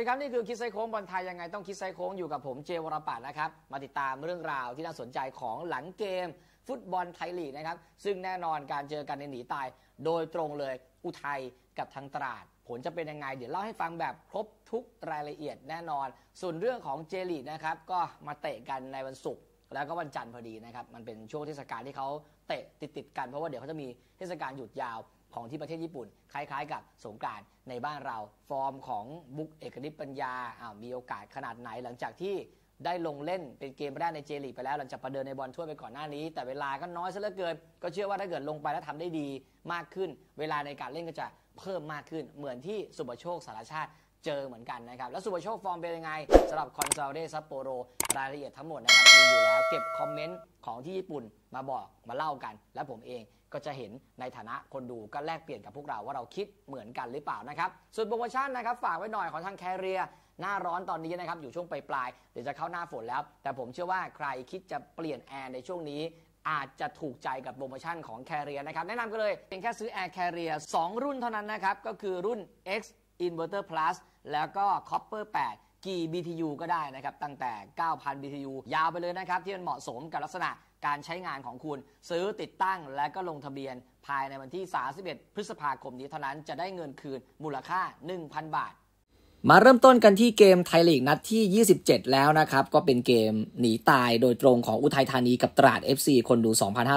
ดีครับนี่คือคิดไซโค้งบอลไทยยังไงต้องคิดไซโค้งอยู่กับผมเจวรปัตย์นะครับมาติดตามเรื่องราวที่น่าสนใจของหลังเกมฟุตบอลไทยลีกนะครับซึ่งแน่นอนการเจอกันในหนีตายโดยตรงเลยอุทัยกับทางตราดผลจะเป็นยังไงเดี๋ยวเล่าให้ฟังแบบครบทุกรายละเอียดแน่นอนส่วนเรื่องของเจลีกนะครับก็มาเตะกันในวันศุกร์แล้วก็วันจันทร์พอดีนะครับมันเป็นช่วงเทศกาลที่เขาเตะติดกันเพราะว่าเดี๋ยวเขาจะมีเทศกาลหยุดยาวของที่ประเทศญี่ปุ่นคล้ายๆกับสงกรานต์ในบ้านเราฟอร์มของบุ๊กเอกนิตปัญญามีโอกาสขนาดไหนหลังจากที่ได้ลงเล่นเป็นเกมแรกในเจลีกไปแล้วหลังจากประเดิมในบอลถ้วยไปก่อนหน้านี้แต่เวลาก็น้อยซะเหลือเกินก็เชื่อว่าถ้าเกิดลงไปแล้วทำได้ดีมากขึ้นเวลาในการเล่นก็จะเพิ่มมากขึ้นเหมือนที่สุภโชคสารชาติเจอเหมือนกันนะครับแล้วสุภโชคฟอร์มเป็นยังไงสำหรับคอนซาลเดซัปโปโรรายละเอียดทั้งหมดนะครับมีอยู่แล้วเก็บคอมเมนต์ของที่ญี่ปุ่นมาบอกมาเล่ากันและผมเองก็จะเห็นในฐานะคนดูก็แลกเปลี่ยนกับพวกเราว่าเราคิดเหมือนกันหรือเปล่านะครับส่วนโปรโมชั่นนะครับฝากไว้หน่อยของทางแคเรียหน้าร้อนตอนนี้นะครับอยู่ช่วงปลายเดี๋ยวจะเข้าหน้าฝนแล้วแต่ผมเชื่อว่าใครคิดจะเปลี่ยนแอร์ในช่วงนี้อาจจะถูกใจกับโปรโมชั่นของแคเรียนะครับแนะนำกันเลยเป็นแค่ซื้อแอร์แคเรีย2รุ่นเท่านั้นนะครับก็คือรุ่น X Inverter Plus แล้วก็ Copper 8กี่ BTU ก็ได้นะครับตั้งแต่ 9,000 BTU ยาวไปเลยนะครับที่มันเหมาะสมกับลักษณะการใช้งานของคุณซื้อติดตั้งและก็ลงทะเบียนภายในวันที่31พฤษภาคมนี้เท่านั้นจะได้เงินคืนมูลค่า 1,000 บาทมาเริ่มต้นกันที่เกมไทยลีกนัดที่27แล้วนะครับก็เป็นเกมหนีตายโดยตรงของอุทัยธานีกับตราด FC คนดู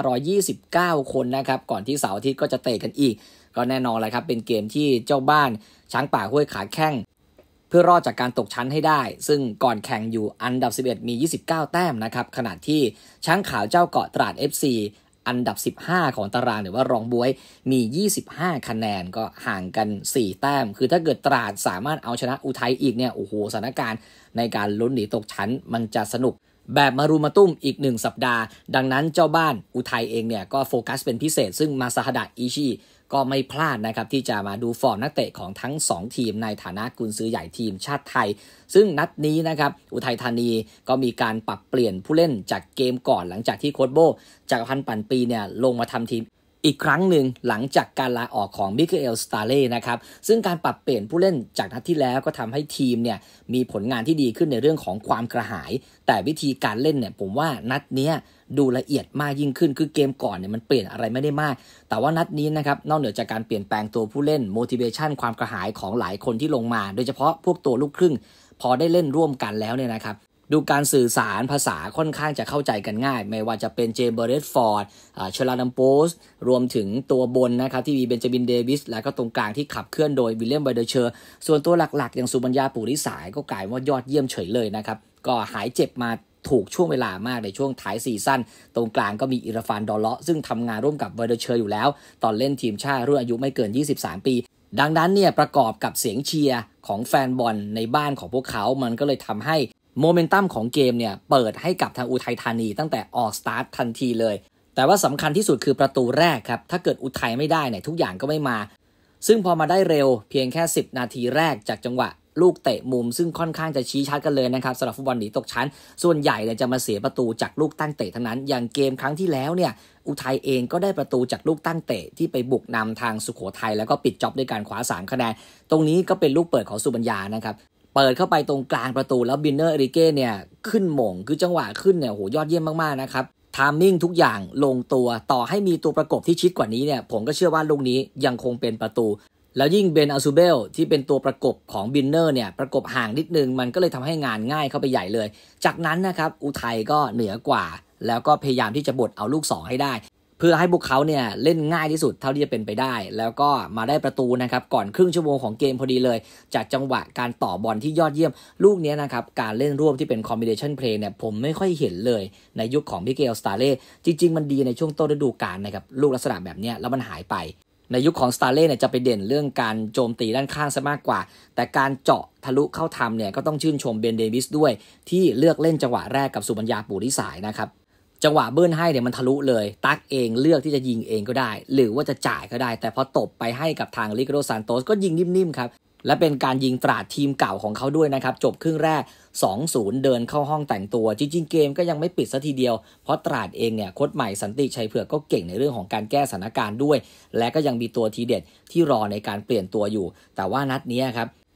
2,529 คนนะครับก่อนที่เสาร์อาทิตย์ก็จะเตะกันอีกก็แน่นอนเลยครับเป็นเกมที่เจ้าบ้านช้างป่าห้วยขาแข้งเพื่อรอดจากการตกชั้นให้ได้ซึ่งก่อนแข่งอยู่อันดับ11มี29แต้มนะครับขณะที่ช้างขาวเจ้าเกาะตราด FC อันดับ15ของตารางหรือว่ารองบ๊วยมี25คะแนนก็ห่างกัน4แต้มคือถ้าเกิดตราดสามารถเอาชนะอุทัยอีกเนี่ยโอ้โหสถานการณ์ในการลุ้นหนีตกชั้นมันจะสนุกแบบมารุมาตุ้มอีก1สัปดาห์ดังนั้นเจ้าบ้านอุทัยเองเนี่ยก็โฟกัสเป็นพิเศษซึ่งมาซาฮดะอิชิก็ไม่พลาดนะครับที่จะมาดูฟอร์มนักเตะของทั้ง2ทีมในฐานะกุนซือใหญ่ทีมชาติไทยซึ่งนัดนี้นะครับอุทัยธานีก็มีการปรับเปลี่ยนผู้เล่นจากเกมก่อนหลังจากที่โค้ชโบจักรพันธ์ปั่นปีเนี่ยลงมาทำทีมอีกครั้งหนึ่งหลังจากการลาออกของมิเกเอลสตาเล่นะครับซึ่งการปรับเปลี่ยนผู้เล่นจากนัดที่แล้วก็ทำให้ทีมเนี่ยมีผลงานที่ดีขึ้นในเรื่องของความกระหายแต่วิธีการเล่นเนี่ยผมว่านัดเนี้ยดูละเอียดมากยิ่งขึ้นคือเกมก่อนเนี่ยมันเปลี่ยนอะไรไม่ได้มากแต่ว่านัดนี้นะครับนอกเหนือจากการเปลี่ยนแปลงตัวผู้เล่น motivation ความกระหายของหลายคนที่ลงมาโดยเฉพาะพวกตัวลูกครึ่งพอได้เล่นร่วมกันแล้วเนี่ยนะครับดูการสื่อสารภาษาค่อนข้างจะเข้าใจกันง่ายไม่ว่าจะเป็นเจมส์เบเรตฟอร์ดเชลานัมโปสรวมถึงตัวบนนะครับที่มีเบนจามินเดวิสแล้วก็ตรงกลางที่ขับเคลื่อนโดยวิลเลียมไวเดอร์เชอร์ส่วนตัวหลักๆอย่างสุบัญญาปุริสายก็กลายว่ายอดเยี่ยมเฉยเลยนะครับก็หายเจ็บมาถูกช่วงเวลามากในช่วงท้ายซีซั่นตรงกลางก็มีอิราฟานดอลเลาะซึ่งทำงานร่วมกับไวเดอร์เชอร์อยู่แล้วตอนเล่นทีมชาติรุ่นอายุไม่เกิน23ปีดังนั้นเนี่ยประกอบกับเสียงเชียร์ของแฟนบอลในบ้านของพวกเขามันก็เลยทำให้โมเมนตัมของเกมเนี่ยเปิดให้กับทางอุทัยธานีตั้งแต่ออกสตาร์ททันทีเลยแต่ว่าสำคัญที่สุดคือประตูแรกครับถ้าเกิดอุทัยไม่ได้เนี่ยทุกอย่างก็ไม่มาซึ่งพอมาได้เร็วเพียงแค่10นาทีแรกจากจังหวะลูกเตะมุมซึ่งค่อนข้างจะชี้ชัดกันเลยนะครับสำหรับฟุตบอลหนีตกชั้นส่วนใหญ่เนี่ยจะมาเสียประตูจากลูกตั้งเตะทั้งนั้นอย่างเกมครั้งที่แล้วเนี่ยอุทัยเองก็ได้ประตูจากลูกตั้งเตะที่ไปบุกนำทางสุโขทัยแล้วก็ปิดจ็อบด้วยการคว้า3คะแนนตรงนี้ก็เป็นลูกเปิดของสุบัญญานะครับเปิดเข้าไปตรงกลางประตูแล้วบินเนอร์เอริเก้เนี่ยขึ้นหม่งคือจังหวะขึ้นเนี่ยโหยอดเยี่ยมมากๆนะครับไทมิ่งทุกอย่างลงตัวต่อให้มีตัวประกบที่ชิดกว่านี้เนี่ยผมก็เชื่อว่าลูกนี้ยังคงเป็นประตูแล้วยิ่งเบนอาซูเบลที่เป็นตัวประกบของบินเนอร์เนี่ยประกบห่างนิดนึงมันก็เลยทำให้งานง่ายเข้าไปใหญ่เลยจากนั้นนะครับอุทัยก็เหนือกว่าแล้วก็พยายามที่จะบดเอาลูก2ให้ได้เพื่อให้พวกเขาเนี่ยเล่นง่ายที่สุดเท่าที่จะเป็นไปได้แล้วก็มาได้ประตูนะครับก่อนครึ่งชั่วโมงของเกมพอดีเลยจากจังหวะการต่อบอลที่ยอดเยี่ยมลูกนี้นะครับการเล่นร่วมที่เป็นคอมบิเนชันเพลย์เนี่ยผมไม่ค่อยเห็นเลยในยุคของมิเกลสตาเล่จริงๆมันดีในช่วงต้นฤดูกาลนะครับลูกลักษณะแบบนี้แล้วมันหายไปในยุคของสตาเล่เนี่ยจะไปเด่นเรื่องการโจมตีด้านข้างซะมากกว่าแต่การเจาะทะลุเข้าทำเนี่ยก็ต้องชื่นชมเบนเดวิสด้วยที่เลือกเล่นจังหวะแรกกับสุบัญญาปุริสายนะครับจังหวะเบิ้ลให้เนี่ยมันทะลุเลยตั๊กเองเลือกที่จะยิงเองก็ได้หรือว่าจะจ่ายก็ได้แต่พอตบไปให้กับทางลิโกโดซานโตสก็ยิงนิ่มๆครับและเป็นการยิงตราดทีมเก่าของเขาด้วยนะครับจบครึ่งแรก 2-0 เดินเข้าห้องแต่งตัวจริงๆเกมก็ยังไม่ปิดซะทีเดียวเพราะตราดเองเนี่ยโค้ชใหม่สันติชัยเผือกก็เก่งในเรื่องของการแก้สถานการณ์ด้วยและก็ยังมีตัวทีเด็ดที่รอในการเปลี่ยนตัวอยู่แต่ว่านัดนี้ครับ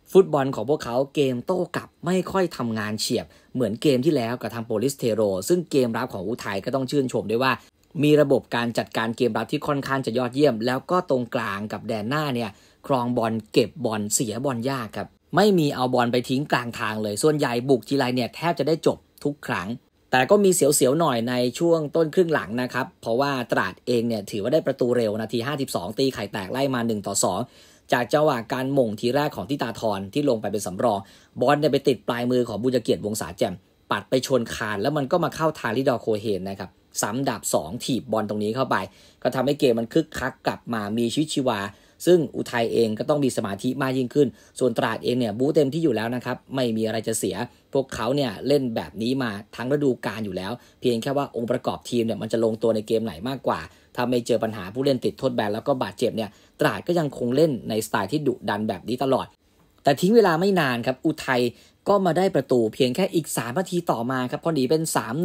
ฟุตบอลของพวกเขาเกมโต้กลับไม่ค่อยทำงานเฉียบเหมือนเกมที่แล้วกับทางโปลิสเทโรซึ่งเกมรับของอุทัยก็ต้องชื่นชมด้วยว่ามีระบบการจัดการเกมรับที่ค่อนข้างจะยอดเยี่ยมแล้วก็ตรงกลางกับแดนหน้าเนี่ยครองบอลเก็บบอลเสียบอลยากครับไม่มีเอาบอลไปทิ้งกลางทางเลยส่วนใหญ่บุกทีไรเนี่ยแทบจะได้จบทุกครั้งแต่ก็มีเสียวๆหน่อยในช่วงต้นครึ่งหลังนะครับเพราะว่าตราดเองเนี่ยถือว่าได้ประตูเร็วนาที52ตีไข่แตกไล่มา1-2จากจังหวะการหม่งทีแรกของทิตาธรที่ลงไปเป็นสำรองบอลเนี่ยไปติดปลายมือของบุญเกียรติวงศาแจ่มปัดไปชนคานแล้วมันก็มาเข้าทางลิดอร์โคเฮนนะครับซ้ำดาบ2ถีบบอลตรงนี้เข้าไปก็ทำให้เกมมันคึกคักกลับมามีชีวิตชีวาซึ่งอุทัยเองก็ต้องมีสมาธิมากยิ่งขึ้นส่วนตราดเองเนี่ยบู๊เต็มที่อยู่แล้วนะครับไม่มีอะไรจะเสียพวกเขาเนี่ยเล่นแบบนี้มาทั้งฤดูกาลอยู่แล้วเพียงแค่ว่าองค์ประกอบทีมเนี่ยมันจะลงตัวในเกมไหนมากกว่าถ้าไม่เจอปัญหาผู้เล่นติดโทษแบนแล้วก็บาดเจ็บเนี่ยตราดก็ยังคงเล่นในสไตล์ที่ดุดันแบบนี้ตลอดแต่ทิ้งเวลาไม่นานครับอุทัยก็มาได้ประตูเพียงแค่อีก3นาทีต่อมาครับพอหนีเป็น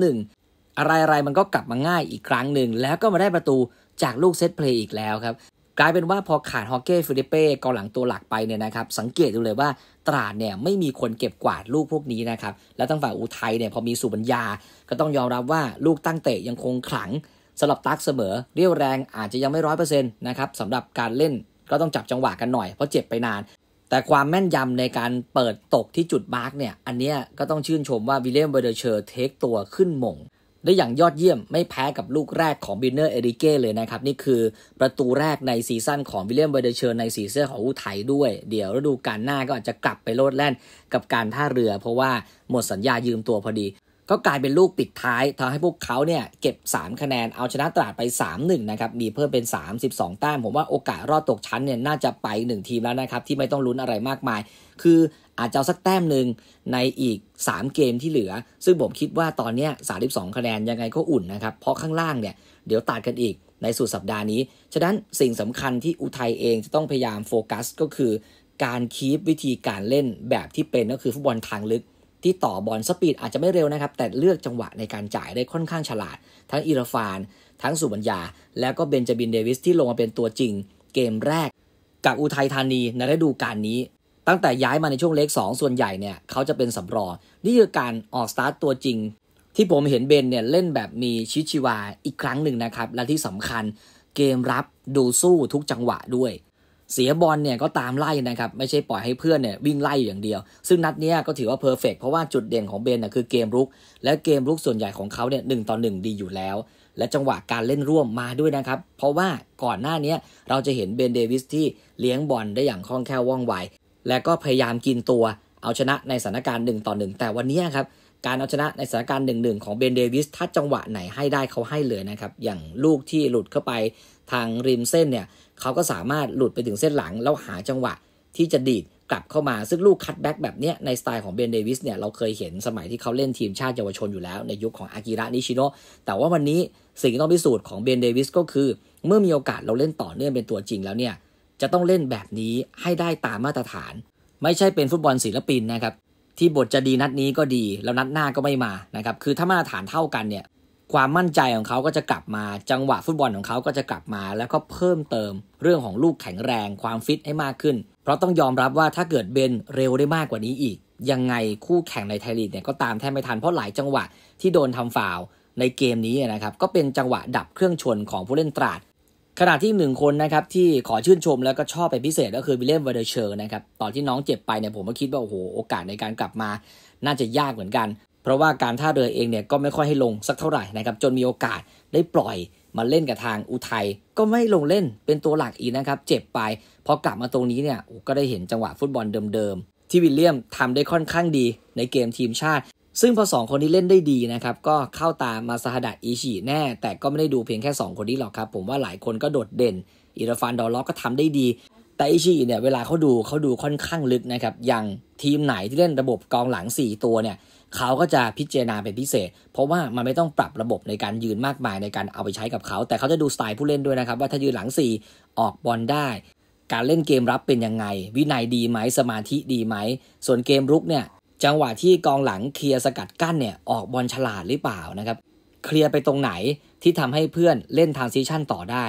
3-1 อะไรๆมันก็กลับมาง่ายอีกครั้งหนึ่งแล้วก็มาได้ประตูจากลูกเซตเพลย์อีกแล้วครับกลายเป็นว่าพอขาดฮอเก้ฟิลิเป้กองหลังตัวหลักไปเนี่ยนะครับสังเกตดูเลยว่าตราดเนี่ยไม่มีคนเก็บกวาดลูกพวกนี้นะครับแล้วทางฝั่งอุทัยเนี่ยพอมีสุบัญญาก็ต้องยอมรับว่าลูกตั้งเตะยังคงขลังสำหรับตั๊กเสมอเรี่ยวแรงอาจจะยังไม่ 100% นะครับสำหรับการเล่นก็ต้องจับจังหวะกันหน่อยเพราะเจ็บไปนานแต่ความแม่นยำในการเปิดตกที่จุดมาร์กเนี่ยอันเนี้ยก็ต้องชื่นชมว่าวิลเลียมเบอร์เดเชอร์เทคตัวขึ้นหม่งได้อย่างยอดเยี่ยมไม่แพ้กับลูกแรกของบินเนอร์เอริเก้เลยนะครับนี่คือประตูแรกในซีซั่นของวิลเลียมเบอร์เดเชอร์ในสีเสื้อของอุทัยด้วยเดี๋ยวฤดูกาลหน้าก็อาจจะกลับไปโลดแล่นกับการท่าเรือเพราะว่าหมดสัญญายืมตัวพอดีก็กลายเป็นลูกปิดท้ายทำให้พวกเขาเนี่ยเก็บ3คะแนนเอาชนะตราดไป 3-1 นะครับมีเพิ่มเป็น32แต้มผมว่าโอกาสรอดตกชั้นเนี่ยน่าจะไป1ทีมแล้วนะครับที่ไม่ต้องลุ้นอะไรมากมายคืออาจจะเอาสักแต้มหนึ่งในอีก3เกมที่เหลือซึ่งผมคิดว่าตอนนี้32คะแนนยังไงก็อุ่นนะครับเพราะข้างล่างเนี่ยเดี๋ยวตัดกันอีกในสุดสัปดาห์นี้ฉะนั้นสิ่งสำคัญที่อุทัยเองจะต้องพยายามโฟกัสก็คือการคีปวิธีการเล่นแบบที่เป็นก็คือฟุตบอลทางลึกที่ต่อบอลสปีดอาจจะไม่เร็วนะครับแต่เลือกจังหวะในการจ่ายได้ค่อนข้างฉลาดทั้งอิราฟานทั้งสุบัญญาแล้วก็เบนจามินเดวิสที่ลงมาเป็นตัวจริงเกมแรกกับอุทัยธานีในฤดูกาลนี้ตั้งแต่ย้ายมาในช่วงเลข2ส่วนใหญ่เนี่ยเขาจะเป็นสำรองนี่คือการออกสตาร์ทตัวจริงที่ผมเห็นเบนเนี่ยเล่นแบบมีชีวิตชีวาอีกครั้งหนึ่งนะครับและที่สำคัญเกมรับดูสู้ทุกจังหวะด้วยเสียบอลเนี่ยก็ตามไล่นะครับไม่ใช่ปล่อยให้เพื่อนเนี่ยวิ่งไล่อย่างเดียวซึ่งนัดนี้ก็ถือว่าเพอร์เฟกต์เพราะว่าจุดเด่นของเบนน่ะคือเกมรุกและเกมรุกส่วนใหญ่ของเขาเนี่ย1-1ดีอยู่แล้วและจังหวะการเล่นร่วมมาด้วยนะครับเพราะว่าก่อนหน้านี้เราจะเห็นเบนเดวิสที่เลี้ยงบอลได้อย่างคล่องแคล่วว่องไวและก็พยายามกินตัวเอาชนะในสถานการณ์1-1แต่วันนี้ครับการเอาชนะในสถานการณ์1-1ของเบนเดวิสถ้าจังหวะไหนให้ได้เขาให้เลยนะครับอย่างลูกที่หลุดเข้าไปทางริมเส้นเนี่ยเขาก็สามารถหลุดไปถึงเส้นหลังแล้วหาจังหวะที่จะดีดกลับเข้ามาซึ่งลูกคัตแบ็กแบบเนี้ยในสไตล์ของเบนเดวิสเนี่ยเราเคยเห็นสมัยที่เขาเล่นทีมชาติเยาวชนอยู่แล้วในยุคของอากิระนิชิโนะแต่ว่าวันนี้สิ่งที่ต้องพิสูจน์ของเบนเดวิสก็คือเมื่อมีโอกาสเราเล่นต่อเนื่องเป็นตัวจริงแล้วเนี่ยจะต้องเล่นแบบนี้ให้ได้ตามมาตรฐานไม่ใช่เป็นฟุตบอลศิลปินนะครับที่บทจะดีนัดนี้ก็ดีแล้วนัดหน้าก็ไม่มานะครับคือถ้ามาตรฐานเท่ากันเนี่ยความมั่นใจของเขาก็จะกลับมาจังหวะฟุตบอลของเขาก็จะกลับมาแล้วก็เพิ่มเติมเรื่องของลูกแข็งแรงความฟิตให้มากขึ้นเพราะต้องยอมรับว่าถ้าเกิดเบนเร็วได้มากกว่านี้อีกยังไงคู่แข่งในไทยลีกเนี่ยก็ตามแทบไม่ทันเพราะหลายจังหวะที่โดนทำฟาวล์ในเกมนี้นะครับก็เป็นจังหวะดับเครื่องชนของผู้เล่นตราดขณะที่1คนนะครับที่ขอชื่นชมแล้วก็ชอบเป็นพิเศษก็คือวิลเลียมเวอร์เดเชอร์นะครับตอนที่น้องเจ็บไปเนี่ยผมก็คิดว่าโอ้โหโอกาสในการกลับมาน่าจะยากเหมือนกันเพราะว่าการท่าเรือเองเนี่ยก็ไม่ค่อยให้ลงสักเท่าไหร่นะครับจนมีโอกาสได้ปล่อยมาเล่นกับทางอุทัยก็ไม่ลงเล่นเป็นตัวหลักอีกนะครับเจ็บไปพอกลับมาตรงนี้เนี่ยก็ได้เห็นจังหวะฟุตบอลเดิมๆที่วิลเลียมทำได้ค่อนข้างดีในเกมทีมชาติซึ่งพอ2คนนี้เล่นได้ดีนะครับก็เข้าตามมาซาฮาดะอิชิแน่แต่ก็ไม่ได้ดูเพียงแค่2คนนี้หรอกครับผมว่าหลายคนก็โดดเด่นอิราฟานดอลล็อกก็ทำได้ดีแต่อิชิเนี่ยเวลาเขาดูค่อนข้างลึกนะครับอย่างทีมไหนที่เล่นระบบกองหลัง4ตัวเนี่ยเขาก็จะพิจารณาเป็นพิเศษเพราะว่ามันไม่ต้องปรับระบบในการยืนมากมายในการเอาไปใช้กับเขาแต่เขาจะดูสไตล์ผู้เล่นด้วยนะครับว่าถ้ายืนหลัง4ออกบอลได้การเล่นเกมรับเป็นยังไงวินัยดีไหมสมาธิดีไหมส่วนเกมรุกเนี่ยจังหวะที่กองหลังเคลียร์สกัดกั้นเนี่ยออกบอลฉลาดหรือเปล่านะครับเคลียร์ไปตรงไหนที่ทำให้เพื่อนเล่นทรานซิชั่นต่อได้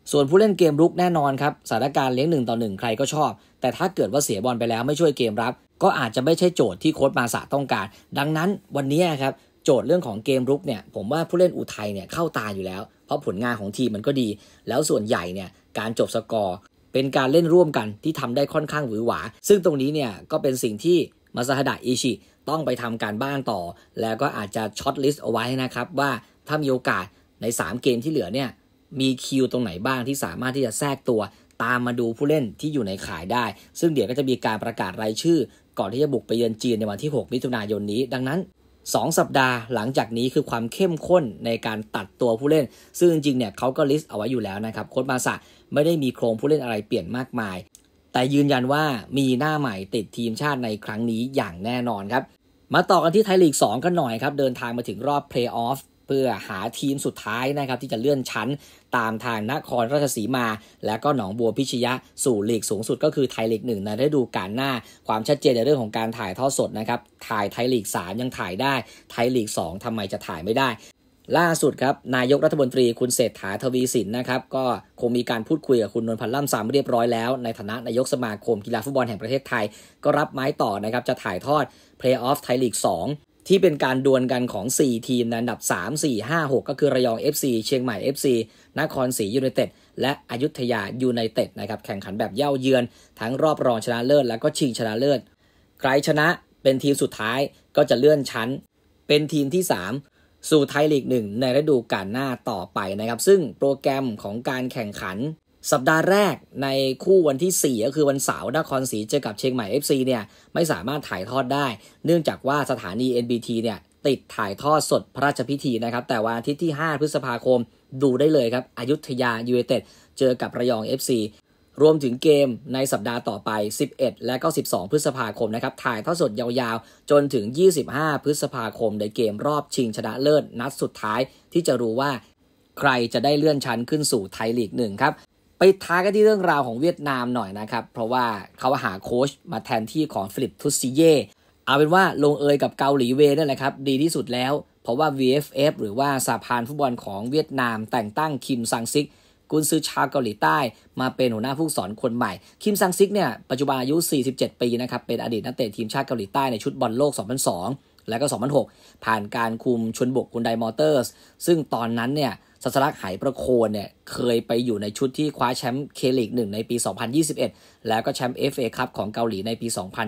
ส่วนผู้เล่นเกมรุกแน่นอนครับสถานการณ์เลี้ยง1-1ใครก็ชอบแต่ถ้าเกิดว่าเสียบอลไปแล้วไม่ช่วยเกมรับก็อาจจะไม่ใช่โจทย์ที่โค้ชมาสะต้องการดังนั้นวันนี้ครับโจทย์เรื่องของเกมรุกเนี่ยผมว่าผู้เล่นอุทัยเนี่ยเข้าตาอยู่แล้วเพราะผลงานของทีมมันก็ดีแล้วส่วนใหญ่เนี่ยการจบสกอร์เป็นการเล่นร่วมกันที่ทำได้ค่อนข้างหวือหวาซึ่งตรงนี้เนี่ยก็เป็นสิ่งที่มาซาฮาดะอิชิต้องไปทำการบ้านต่อแล้วก็อาจจะช็อตลิสต์เอาไว้นะครับว่าถ้ามีโอกาสใน3เกมที่เหลือเนี่ยมีคิวตรงไหนบ้างที่สามารถที่จะแทรกตัวตามมาดูผู้เล่นที่อยู่ในข่ายได้ซึ่งเดี๋ยวก็จะมีการประกาศรายชื่อก่อนที่จะบุกไปเยือนจีนในวันที่6มิถุนายนนี้ดังนั้น2สัปดาห์หลังจากนี้คือความเข้มข้นในการตัดตัวผู้เล่นซึ่งจริงๆเนี่ยเขาก็ลิสต์เอาไว้อยู่แล้วนะครับโค้ชมาสะไม่ได้มีโครงผู้เล่นอะไรเปลี่ยนมากมายแต่ยืนยันว่ามีหน้าใหม่ติดทีมชาติในครั้งนี้อย่างแน่นอนครับมาต่อกันที่ไทยลีก2กันหน่อยครับเดินทางมาถึงรอบเพลย์ออฟเพื่อหาทีมสุดท้ายนะครับที่จะเลื่อนชั้นตามทางนครราชสีมาและก็หนองบัวพิชยะสู่ลีกสูงสุดก็คือไทยลีก1ในฤดูกาลหน้าความชัดเจนในเรื่องของการถ่ายทอดสดนะครับถ่ายไทยลีก3ยังถ่ายได้ไทยลีก2ทำไมจะถ่ายไม่ได้ล่าสุดครับนายกรัฐมนตรีคุณเศรษฐาทวีสินนะครับก็คงมีการพูดคุยกับคุณนนท์พันธ์ล่ำซำเรียบร้อยแล้วในฐานะนายกสมาคมกีฬาฟุตบอลแห่งประเทศไทยก็รับไม้ต่อนะครับจะถ่ายทอดเพลย์ออฟไทยลีก2ที่เป็นการดวลกันของ4ทีมในอันดับ3 4 5 6ก็คือระยอง FC เชียงใหม่ FC นครศรียูไนเต็ดและอยุธยายูไนเต็ดนะครับแข่งขันแบบเย่าเยือนทั้งรอบรองชนะเลิศแล้วก็ชิงชนะเลิศใครชนะเป็นทีมสุดท้ายก็จะเลื่อนชั้นเป็นทีมที่3สู่ไทยลีก1ในฤดูกาลหน้าต่อไปนะครับซึ่งโปรแกรมของการแข่งขันสัปดาห์แรกในคู่วันที่4ก็คือวันเสาร์นครศรีเจอกับเชียงใหม่ FC เนี่ยไม่สามารถถ่ายทอดได้เนื่องจากว่าสถานี NBT เนี่ยติดถ่ายทอดสดพระราชพิธีนะครับแต่วันอาทิตย์ที่5พฤษภาคมดูได้เลยครับอยุธยายูไนเต็ดเจอกับระยอง FC รวมถึงเกมในสัปดาห์ต่อไป11และก็12พฤษภาคมนะครับถ่ายทอดสดยาวๆจนถึง25พฤษภาคมในเกมรอบชิงชนะเลิศนัดสุดท้ายที่จะรู้ว่าใครจะได้เลื่อนชั้นขึ้นสู่ไทยลีก1ครับไปท้ายกันที่เรื่องราวของเวียดนามหน่อยนะครับเพราะว่าเขาหาโค้ชมาแทนที่ของฟิลิปทุสซิเย่เอาเป็นว่าลงเอยกับเกาหลีเวนั่นแหละครับดีที่สุดแล้วเพราะว่า VFF หรือว่าสหพันธ์ฟุตบอลของเวียดนามแต่งตั้งคิมซังซิกกุนซือชาวเกาหลีใต้มาเป็นหัวหน้าผู้ฝึกสอนคนใหม่คิมซังซิกเนี่ยปัจจุบันอายุ47ปีนะครับเป็นอดีตนักเตะทีมชาติเกาหลีใต้ในชุดบอลโลก2002และก็2006ผ่านการคุมชลบุรีฮุนไดมอเตอร์สซึ่งตอนนั้นเนี่ยสัสลักไหประโคนเนี่ยเคยไปอยู่ในชุดที่คว้าแชมป์เคลีก1ในปี2021แล้วก็แชมป์ FA คัพของเกาหลีในปี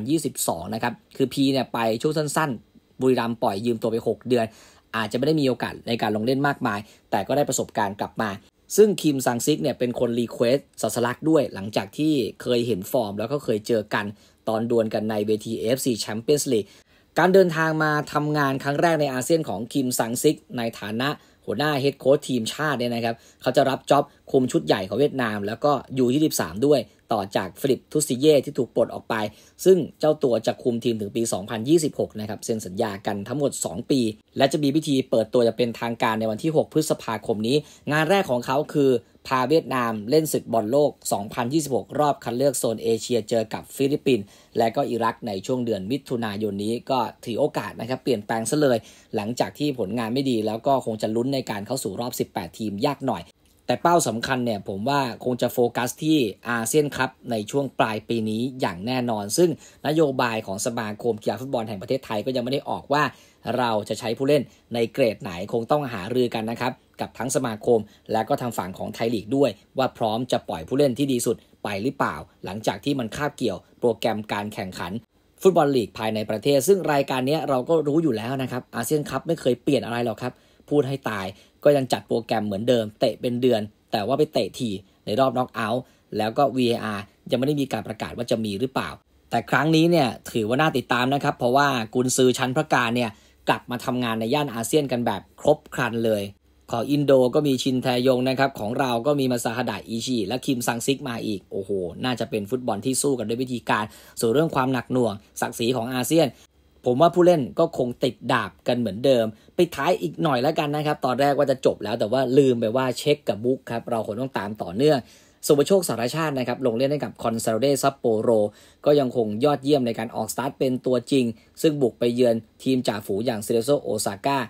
2022นะครับคือพีเนี่ยไปช่วงสั้นๆบุรีรัมย์ปล่อยยืมตัวไป6เดือนอาจจะไม่ได้มีโอกาสในการลงเล่นมากมายแต่ก็ได้ประสบการณ์กลับมาซึ่งคิมซังซิกเนี่ยเป็นคนรีเควสสัสลักด้วยหลังจากที่เคยเห็นฟอร์มแล้วก็เคยเจอกันตอนดวลกันในเวที AFC Champions League การเดินทางมาทำงานครั้งแรกในอาเซียนของคิมซังซิกในฐานะหัวหน้าเฮดโค้ชทีมชาติเนี่ยนะครับเขาจะรับจ็อบคุมชุดใหญ่ของเวียดนามแล้วก็อยู่23ด้วยต่อจากฟิลิปทุสซิเย่ที่ถูกปลดออกไปซึ่งเจ้าตัวจะคุมทีมถึงปี2026นะครับเซ็นสัญญากันทั้งหมด2ปีและจะมีพิธีเปิดตัวจะเป็นทางการในวันที่6พฤษภาคมนี้งานแรกของเขาคือพาเวียดนามเล่นศึกบอลโลก2026รอบคัดเลือกโซนเอเชียเจอกับฟิลิปปินส์และก็อิรักในช่วงเดือนมิถุนายนนี้ก็ถือโอกาสนะครับเปลี่ยนแปลงซะเลยหลังจากที่ผลงานไม่ดีแล้วก็คงจะลุ้นในการเข้าสู่รอบ18ทีมยากหน่อยแต่เป้าสำคัญเนี่ยผมว่าคงจะโฟกัสที่อาเซียนคัพในช่วงปลายปีนี้อย่างแน่นอนซึ่งนโยบายของสมาคมกีฬาฟุตบอลแห่งประเทศไทยก็ยังไม่ได้ออกว่าเราจะใช้ผู้เล่นในเกรดไหนคงต้องหารือกันนะครับกับทั้งสมาคมและก็ทางฝั่งของไทยลีกด้วยว่าพร้อมจะปล่อยผู้เล่นที่ดีสุดไปหรือเปล่าหลังจากที่มันคาบเกี่ยวโปรแกรมการแข่งขันฟุตบอลลีกภายในประเทศซึ่งรายการนี้เราก็รู้อยู่แล้วนะครับอาเซียนคัพไม่เคยเปลี่ยนอะไรหรอกครับพูดให้ตายก็ยังจัดโปรแกรมเหมือนเดิมเตะเป็นเดือนแต่ว่าไปเตะทีในรอบน็อกเอาท์แล้วก็ VAR ยังไม่ได้มีการประกาศว่าจะมีหรือเปล่าแต่ครั้งนี้เนี่ยถือว่าน่าติดตามนะครับเพราะว่ากุนซือชั้นพระการเนี่ยกลับมาทำงานในย่านอาเซียนกันแบบครบครันเลยของอินโดก็มีชินแทยงนะครับของเราก็มีมาซาฮาดะอิชิและคิมซังซิกมาอีกโอ้โหน่าจะเป็นฟุตบอลที่สู้กันด้วยวิธีการส่วนเรื่องความหนักหน่วงศักดิ์ศรีของอาเซียนผมว่าผู้เล่นก็คงติดดาบกันเหมือนเดิมไปท้ายอีกหน่อยแล้วกันนะครับตอนแรกว่าจะจบแล้วแต่ว่าลืมไปว่าเช็คกับบุ๊กครับเราคงต้องตามต่อเนื่องสุภโชคสารชาตินะครับลงเล่นให้กับคอนซาโดเดซัปโปโรก็ยังคงยอดเยี่ยมในการออกสตาร์ทเป็นตัวจริงซึ่งบุกไปเยือนทีมจ่าฝูอย่างเซเรโซโอซาก้า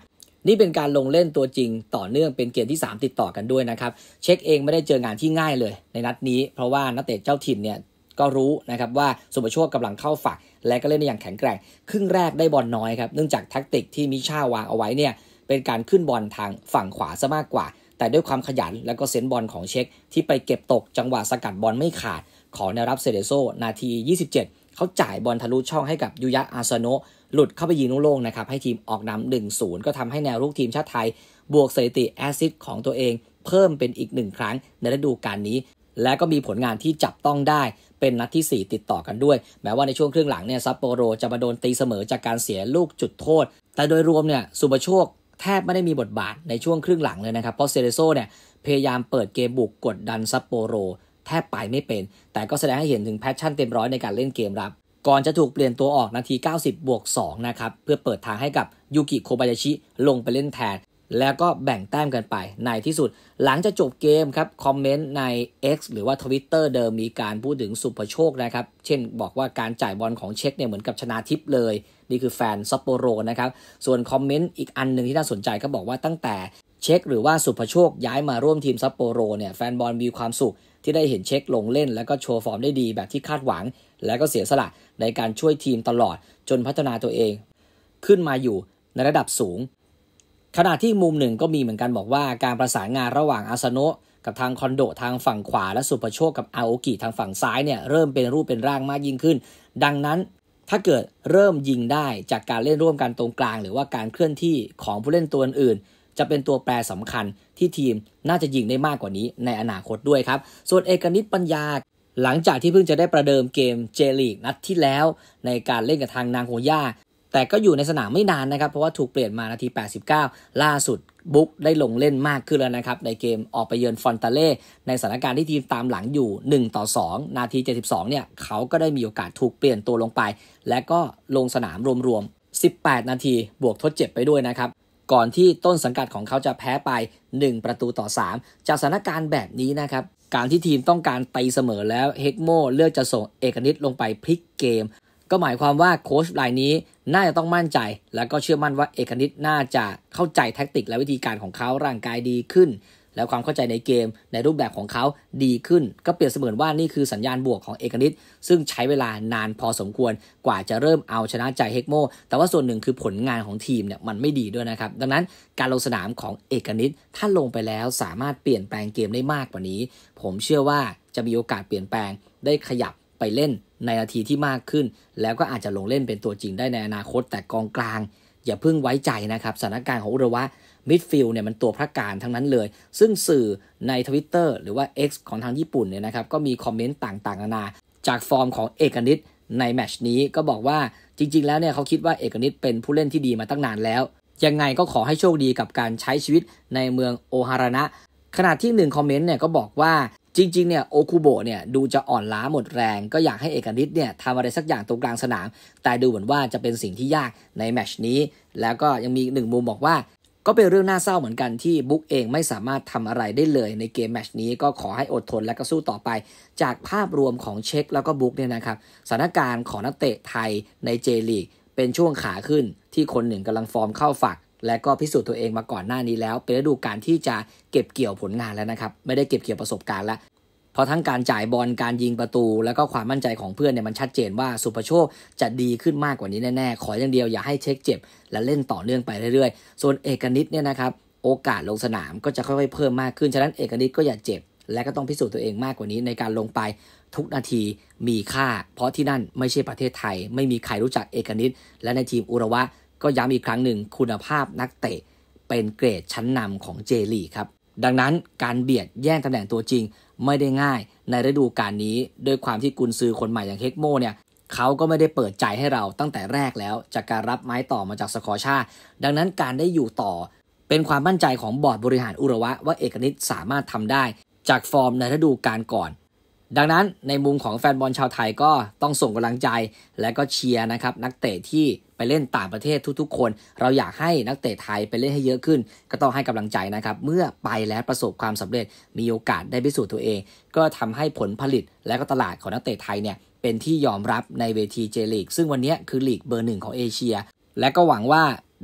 นี่เป็นการลงเล่นตัวจริงต่อเนื่องเป็นเกมที่3ติดต่อกันด้วยนะครับเช็คเองไม่ได้เจองานที่ง่ายเลยในนัดนี้เพราะว่านักเตะเจ้าถิ่นเนี่ยก็รู้นะครับว่าสุภโชคกำลังเข้าฝักและก็เล่นได้อย่างแข็งแกร่งครึ่งแรกได้บอลน้อยครับเนื่องจากแทคติกที่มิช่าวางเอาไว้เนี่ยเป็นการขึ้นบอลทางฝั่งขวาซะมากกว่าแต่ด้วยความขยันและก็เซนส์บอลของเช็คที่ไปเก็บตกจังหวะสกัดบอลไม่ขาดของแนวรับเซเดโซนาที27เขาจ่ายบอลทะลุช่องให้กับยูยะอาซาโนะหลุดเข้าไปยิงโล่งๆนะครับให้ทีมออกนำ 1-0 ก็ทำให้แนวรุกทีมชาติไทยบวกสถิติแอสซิสต์ของตัวเองเพิ่มเป็นอีก1ครั้งในฤดูกาลนี้และก็มีผลงานที่จับต้องได้เป็นนัดที่4ติดต่อกันด้วยแม้ว่าในช่วงครึ่งหลังเนี่ยซัปโปโรจะมาโดนตีเสมอจากการเสียลูกจุดโทษแต่โดยรวมเนี่ยสุภโชคแทบไม่ได้มีบทบาทในช่วงครึ่งหลังเลยนะครับเพราะเซเรโซเนี่ยพยายามเปิดเกมบุกกดดันซัปโปโรแทบไปไม่เป็นแต่ก็แสดงให้เห็นถึงแพชชั่นเต็มร้อยในการเล่นเกมรับก่อนจะถูกเปลี่ยนตัวออกนาที90+2นะครับเพื่อเปิดทางให้กับยูกิโคบายาชิลงไปเล่นแทนแล้วก็แบ่งแต้มกันไปในที่สุดหลังจากจบเกมครับคอมเมนต์ใน X หรือว่า Twitter เดิมมีการพูดถึงสุภโชคนะครับเช่นบอกว่าการจ่ายบอลของเช็คเนี่ยเหมือนกับชนะทิพย์เลยนี่คือแฟนซัปโปโรนะครับส่วนคอมเมนต์อีกอันนึงที่น่าสนใจก็บอกว่าตั้งแต่เช็คหรือว่าสุภโชคย้ายมาร่วมทีมซัปโปโรเนี่ยแฟนบอลมีความสุขที่ได้เห็นเช็คลงเล่นแล้วก็โชว์ฟอร์มได้ดีแบบที่คาดหวังแล้วก็เสียสละในการช่วยทีมตลอดจนพัฒนาตัวเองขึ้นมาอยู่ในระดับสูงขณะที่มุมหนึ่งก็มีเหมือนกันบอกว่าการประสานงานระหว่างอาซาโนะกับทางคอนโดทางฝั่งขวาและสุภโชคกับอาโอกิทางฝั่งซ้ายเนี่ยเริ่มเป็นรูปเป็นร่างมากยิ่งขึ้นดังนั้นถ้าเกิดเริ่มยิงได้จากการเล่นร่วมกันตรงกลางหรือว่าการเคลื่อนที่ของผู้เล่นตัวอื่นจะเป็นตัวแปรสำคัญที่ทีมน่าจะยิงได้มากกว่านี้ในอนาคตด้วยครับส่วนเอกนิตปัญญาหลังจากที่เพิ่งจะได้ประเดิมเกมเจลีกนัดที่แล้วในการเล่นกับทางนางโฮย่าแต่ก็อยู่ในสนามไม่นานนะครับเพราะว่าถูกเปลี่ยนมานาที89ล่าสุดบุ๊กได้ลงเล่นมากขึ้นแล้วนะครับในเกมออกไปเยือนฟอนตาเล่ในสถานการณ์ที่ทีมตามหลังอยู่1-2นาที72เนี่ยเขาก็ได้มีโอกาสถูกเปลี่ยนตัวลงไปและก็ลงสนามรวมๆ18นาทีบวกทดเจ็บไปด้วยนะครับก่อนที่ต้นสังกัดของเขาจะแพ้ไป1-3จากสถานการณ์แบบนี้นะครับการที่ทีมต้องการตีเสมอแล้วเฮกโมเลือกจะส่งเอกนิตลงไปพลิกเกมก็หมายความว่าโค้ชรายนี้น่าจะต้องมั่นใจและก็เชื่อมั่นว่าเอกนิตน่าจะเข้าใจแทคติกและวิธีการของเขาร่างกายดีขึ้นแล้วความเข้าใจในเกมในรูปแบบของเขาดีขึ้นก็เปรียบเสมือนว่านี่คือสัญญาณบวกของเอกนิตซึ่งใช้เวลานานพอสมควรกว่าจะเริ่มเอาชนะใจเฮกโมแต่ว่าส่วนหนึ่งคือผลงานของทีมเนี่ยมันไม่ดีด้วยนะครับดังนั้นการลงสนามของเอกนิตถ้าลงไปแล้วสามารถเปลี่ยนแปลงเกมได้มากกว่านี้ผมเชื่อว่าจะมีโอกาสเปลี่ยนแปลงได้ขยับไปเล่นในนาทีที่มากขึ้นแล้วก็อาจจะลงเล่นเป็นตัวจริงได้ในอนาคตแต่กองกลางอย่าเพิ่งไว้ใจนะครับสถานการณ์ของอุระวะมิดฟิลด์เนี่ยมันตัวพระการทั้งนั้นเลยซึ่งสื่อใน Twitter หรือว่า X ของทางญี่ปุ่นเนี่ยนะครับก็มีคอมเมนต์ต่างๆนานาจากฟอร์มของเอกนิตในแมตช์นี้ก็บอกว่าจริงๆแล้วเนี่ยเขาคิดว่าเอกนิตเป็นผู้เล่นที่ดีมาตั้งนานแล้วยังไงก็ขอให้โชคดีกับการใช้ชีวิตในเมืองโอฮาระนะขณะที่1คอมเมนต์เนี่ยก็บอกว่าจริงๆเนี่ยโอคุโบะเนี่ยดูจะอ่อนล้าหมดแรงก็อยากให้เอกนิตเนี่ยทำอะไรสักอย่างตรงกลางสนามแต่ดูเหมือนว่าจะเป็นสิ่งที่ยากในแมตช์นี้แล้วก็ยังมีอีก1มุมบอกว่าก็เป็นเรื่องน่าเศร้าเหมือนกันที่บุ๊กเองไม่สามารถทำอะไรได้เลยในเกมแมตช์นี้ก็ขอให้อดทนและก็สู้ต่อไปจากภาพรวมของเช็คแล้วก็บุ๊กเนี่ยนะครับสถานการณ์ของนักเตะไทยในเจลีกเป็นช่วงขาขึ้นที่คนหนึ่งกำลังฟอร์มเข้าฝักและก็พิสูจน์ตัวเองมาก่อนหน้านี้แล้วเป็นฤดูกาลที่จะเก็บเกี่ยวผลงานแล้วนะครับไม่ได้เก็บเกี่ยวประสบการณ์แล้วเพราะทั้งการจ่ายบอลการยิงประตูแล้วก็ความมั่นใจของเพื่อนเนี่ยมันชัดเจนว่าสุภโชคจะดีขึ้นมากกว่านี้แน่ๆขออย่างเดียวอย่าให้เช็คเจ็บและเล่นต่อเนื่องไปเรื่อยๆส่วนเอกนิตเนี่ยนะครับโอกาสลงสนามก็จะค่อยๆเพิ่มมากขึ้นฉะนั้นเอกนิตก็อย่าเจ็บและก็ต้องพิสูจน์ตัวเองมากกว่านี้ในการลงไปทุกนาทีมีค่าเพราะที่นั่นไม่ใช่ประเทศไทยไม่มีใครรู้จักเอกนิตและในทีมอุระวะก็ย้ำอีกครั้งหนึ่งคุณภาพนักเตะเป็นเกรดชั้นนำของเจลีกครับดังนั้นการเบียดแย่งตำแหน่งตัวจริงไม่ได้ง่ายในฤดูกาลนี้ด้วยความที่กุนซือคนใหม่อย่างเฮกโมเนี่ยเขาก็ไม่ได้เปิดใจให้เราตั้งแต่แรกแล้วจากการรับไม้ต่อมาจากสกอร์ชาดังนั้นการได้อยู่ต่อเป็นความมั่นใจของบอร์ดบริหารอุระวะว่าเอกนิตสามารถทำได้จากฟอร์มในฤดูกาลก่อนดังนั้นในมุมของแฟนบอลชาวไทยก็ต้องส่งกำลังใจและก็เชียร์นะครับนักเตะที่ไปเล่นต่างประเทศทุกๆคนเราอยากให้นักเตะไทยไปเล่นให้เยอะขึ้นก็ต้องให้กำลังใจนะครับเมื่อไปแล้วประสบความสำเร็จมีโอกาสได้พิสูจน์ตัวเองก็ทำให้ผลผลิตและก็ตลาดของนักเตะไทยเนี่ยเป็นที่ยอมรับในเวทีเจลีกซึ่งวันนี้คือลีกเบอร์1ของเอเชียและก็หวังว่า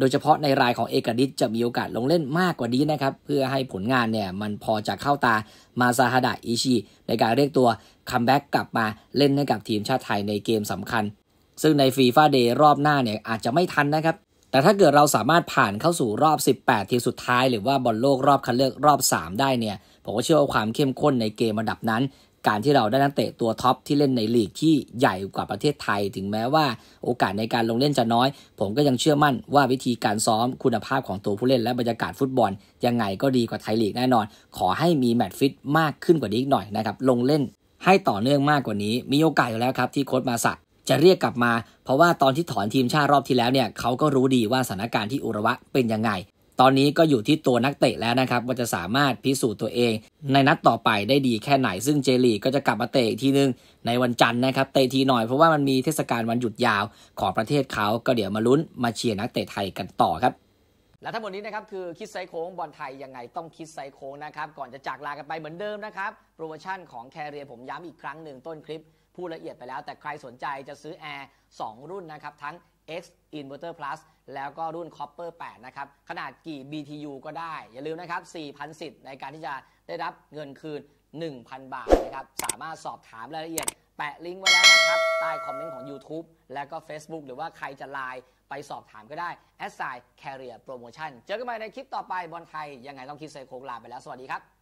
โดยเฉพาะในรายของเอกนิตจะมีโอกาสลงเล่นมากกว่านี้นะครับเพื่อให้ผลงานเนี่ยมันพอจะเข้าตามาซาฮาดะอิชิในการเรียกตัวคัมแบ็กกลับมาเล่นให้กับทีมชาติไทยในเกมสำคัญซึ่งในฟีฟ่าเดย์รอบหน้าเนี่ยอาจจะไม่ทันนะครับแต่ถ้าเกิดเราสามารถผ่านเข้าสู่รอบ18ทีมสุดท้ายหรือว่าบอลโลกรอบคัดเลือกรอบ3ได้เนี่ยผมก็เชื่อว่าความเข้มข้นในเกมระดับนั้นการที่เราได้นักเตะตัวท็อปที่เล่นในลีกที่ใหญ่กว่าประเทศไทยถึงแม้ว่าโอกาสในการลงเล่นจะน้อยผมก็ยังเชื่อมั่นว่าวิธีการซ้อมคุณภาพของตัวผู้เล่นและบรรยากาศฟุตบอลยังไงก็ดีกว่าไทยลีกแน่นอนขอให้มีแมตช์ฟิตมากขึ้นกว่านี้อีกหน่อยนะครับลงเล่นให้ต่อเนื่องมากกว่านี้มีโอกาสอยู่แล้วครับที่โค้ชมาซะจะเรียกกลับมาเพราะว่าตอนที่ถอนทีมชาติรอบที่แล้วเนี่ยเขาก็รู้ดีว่าสถานการณ์ที่อุระวะเป็นยังไงตอนนี้ก็อยู่ที่ตัวนักเตะแล้วนะครับว่าจะสามารถพิสูจน์ตัวเองในนัดต่อไปได้ดีแค่ไหนซึ่งเจลีกก็จะกลับมาเตะอีกทีนึงในวันจันทร์นะครับเตะทีหน่อยเพราะว่ามันมีเทศกาลวันหยุดยาวของประเทศเขาก็เดี๋ยวมาลุ้นมาเชียร์นักเตะไทยกันต่อครับและทั้งหมดนี้นะครับคือคิดไซโค้งบอลไทยยังไงต้องคิดไซโค้งนะครับก่อนจะจากลากันไปเหมือนเดิมนะครับโปรโมชั่นของแคเรียผมย้ำอีกครั้งหนึ่งต้นคลิปพูดละเอียดไปแล้วแต่ใครสนใจจะซื้อแอร์2รุ่นนะครับทั้ง X Inverter Plus แล้วก็รุ่น Copper 8นะครับขนาดกี่ BTU ก็ได้อย่าลืมนะครับ 4,000 สิทธิ์ในการที่จะได้รับเงินคืน 1,000 บาทนะครับสามารถสอบถามรายละเอียดแปะลิงก์ไว้แล้วนะครับใต้คอมเมนต์ของ YouTube แล้วก็ Facebook หรือว่าใครจะไลน์ไปสอบถามก็ได้ @Carrier Promotion เจอกันใหม่ในคลิปต่อไปบอลไทยยังไงต้องคิดไซโค้งลาไปแล้วสวัสดีครับ